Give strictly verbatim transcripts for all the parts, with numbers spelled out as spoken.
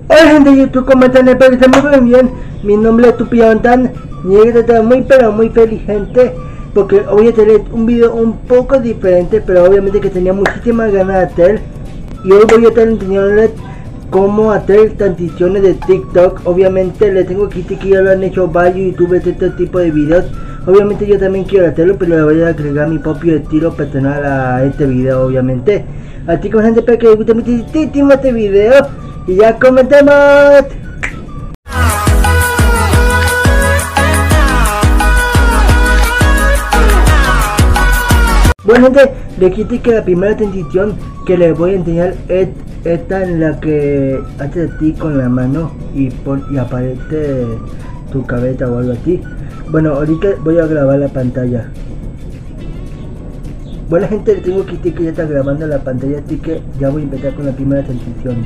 Hola gente de YouTube, ¿cómo están? Espero que estén muy bien. Mi nombre es Tupiontan y hoy estoy muy pero muy feliz, gente, porque hoy voy a tener un video un poco diferente, pero obviamente que tenía muchísimas ganas de hacer. Y hoy voy a estar enseñándoles cómo hacer transiciones de TikTok. Obviamente les tengo que decir que ya lo han hecho varios youtubers de este tipo de videos. Obviamente yo también quiero hacerlo, pero le voy a agregar mi propio estilo personal a este video, obviamente. Así que gente, espero que les guste muchísimo este video y ya comencemos. Bueno gente, les quité que la primera transición que les voy a enseñar es esta, en la que haces así con la mano y, pon, y aparece tu cabeza o algo así. Bueno, ahorita voy a grabar la pantalla. Bueno gente, les tengo que decir que ya está grabando la pantalla, así que ya voy a empezar con la primera transición.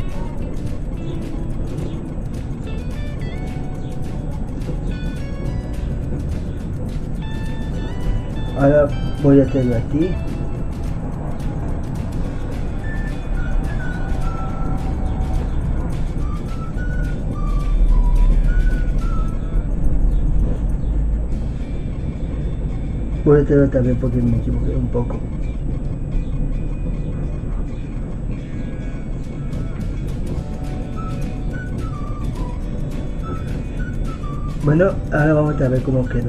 Ahora voy a hacerlo así. Voy a hacerlo también porque me equivoqué un poco. Bueno, ahora vamos a ver cómo quedó.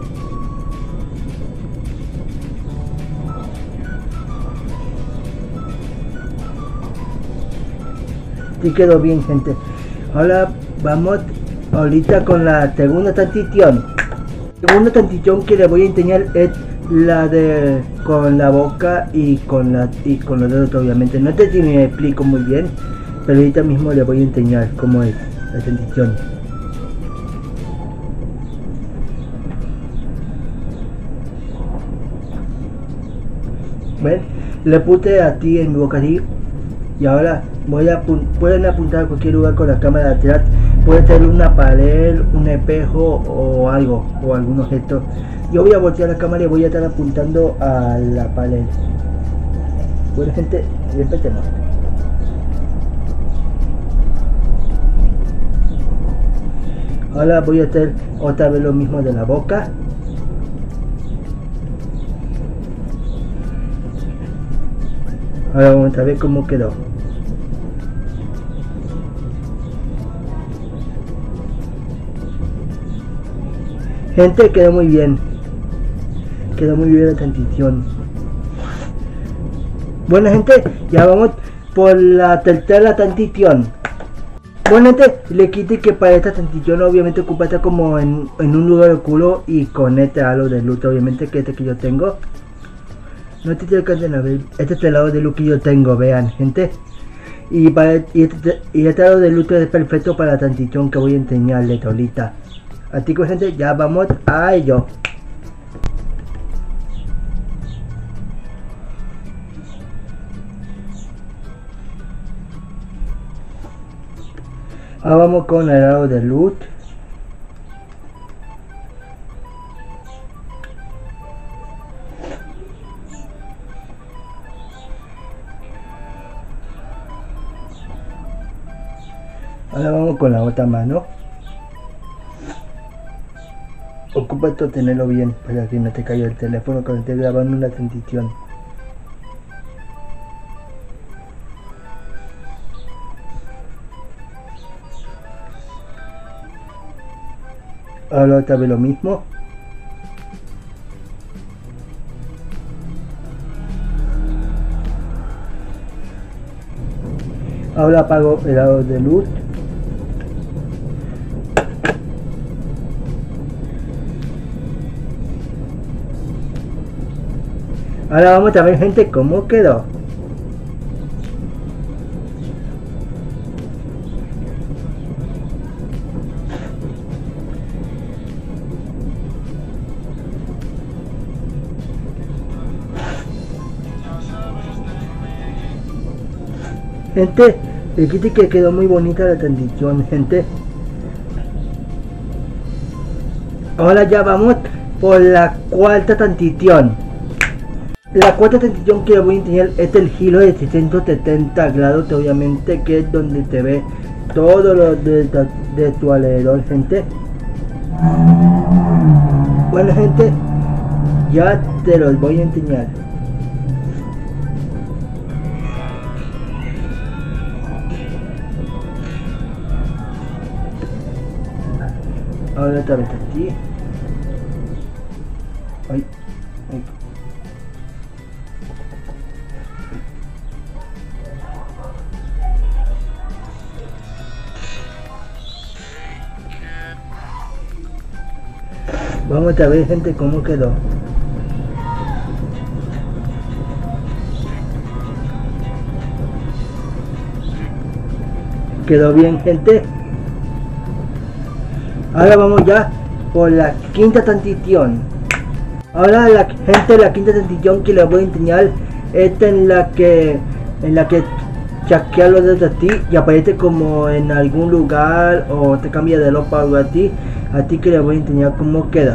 Sí quedó bien, gente. Ahora vamos ahorita con la segunda transición. La segunda transición que les voy a enseñar es la de con la boca y con la y con los dedos, obviamente. No sé si me explico muy bien, pero ahorita mismo les voy a enseñar cómo es la transición. ¿Ven? Le puse a ti en mi boca así. Y ahora voy a pueden apuntar a cualquier lugar con la cámara de atrás. Puede ser una pared, un espejo o algo, o algún objeto. Yo voy a voltear la cámara y voy a estar apuntando a la pared. Bueno gente, empecemos. Ahora voy a hacer otra vez lo mismo de la boca. Ahora vamos a ver cómo quedó. Gente, quedó muy bien. Quedó muy bien la transición. Bueno gente, ya vamos por la tercera transición. Bueno gente, le quité que para esta transición obviamente ocupa estar como en, en un lugar oscuro y con este halo de luz, obviamente que este que yo tengo. No te alcancen a ver, este es el lado de luz que yo tengo, vean gente. Y, para, y, este, y este lado de luz es perfecto para la transición que voy a enseñarles ahorita. Así que gente, ya vamos a ello. Ahora vamos con el lado de luz. Ahora vamos con la otra mano. Ocupa esto tenerlo bien para que no te caiga el teléfono cuando estés grabando una transición. Ahora otra vez lo mismo. Ahora apago el lado de luz. Ahora vamos a ver gente cómo quedó. Gente, el kit que quedó muy bonita la transición, gente. Ahora ya vamos por la cuarta transición. La cuarta transición que voy a enseñar es el giro de trescientos setenta grados, obviamente, que es donde se ve todo lo de, de, de tu alrededor, gente. Bueno, gente, ya te los voy a enseñar. Ahora otra vez aquí. Ay, ay. Vamos a ver, gente, cómo quedó. Quedó bien, gente. Ahora vamos ya por la quinta transición. Ahora la gente, la quinta transición que les voy a enseñar, esta en la que en la que chasquea los dedos a ti y aparece como en algún lugar o te cambia de ropa o algo a ti. A ti que les voy a enseñar cómo queda.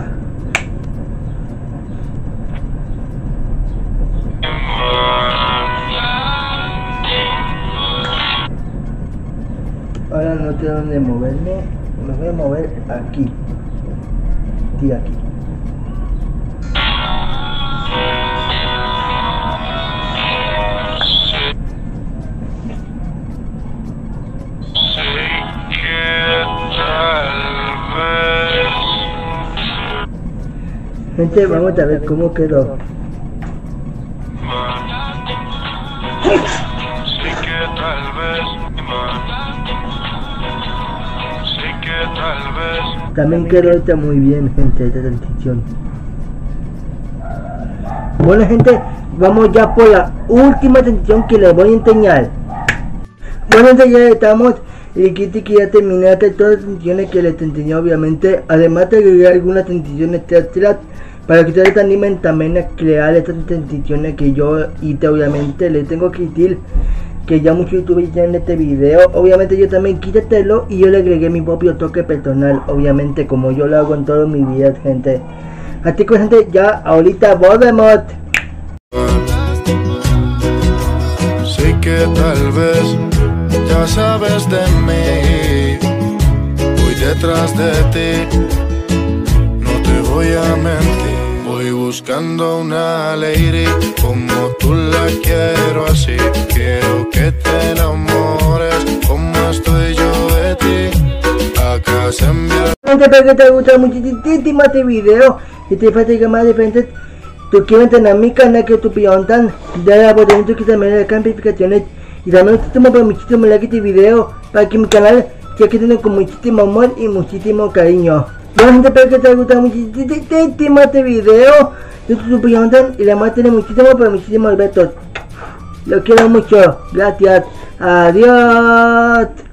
Ahora no sé dónde moverme. Me voy a mover aquí. Sí, aquí. Gente, vamos a ver cómo quedó. También quedó esta muy bien, gente, esta transición. Bueno, gente, vamos ya por la última transición que les voy a enseñar. Bueno, gente, ya estamos. Y aquí que ya terminaste todas las transiciones que les enseñé, obviamente. Además te agregué algunas transiciones extras para que ustedes se animen también a crear estas transiciones que yo hice, obviamente. Les tengo que decir que ya muchos youtubers ya en este video, obviamente yo también quise hacerlo y yo le agregué mi propio toque personal, obviamente como yo lo hago en todos mis videos, gente. Así que, gente, ya ahorita volvemos. Sí que tal vez ya sabes de mí, voy detrás de ti, no te voy a mentir. Voy buscando una lady como tú la quiero así. Quiero que te enamores como estoy yo de ti. Acá se envía. Espero que te haya gustado muchísimo este video. Si te falta más diferentes, tú quieres tener mi canal que tu piontan. Dale a botonito que también le dan notificaciones. Y también muchísimo, pero muchísimo like este video para que mi canal se quede con muchísimo amor y muchísimo cariño. Bueno, gente, espero que te haya gustado muchísimo este video. Yo soy Super Jonathan y le vamos a tener muchísimo, pero muchísimos besos. Lo quiero mucho. Gracias. Adiós.